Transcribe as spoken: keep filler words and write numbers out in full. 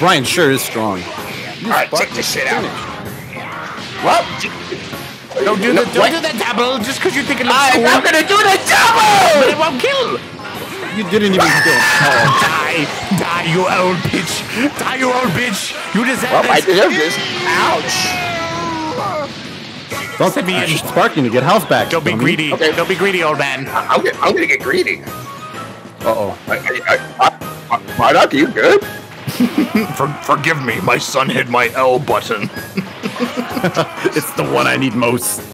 Brian sure is strong. Alright, check this shit out. What? Don't do the don't do the double just because you think it looks I'm cool. not gonna do the double! But it won't kill. You didn't even kill. Oh. Die, die, you old bitch. Die, you old bitch. You deserve Well, I it. deserve this. Ouch. Don't Let me in. Sparking to get health back. Don't be dummy. greedy. Okay. Don't be greedy, old man. I'm, gonna- I'm gonna get greedy. Uh-oh. I, I, I, I, Bardock, are you good? For, forgive me, my son hit my L button. It's the one I need most.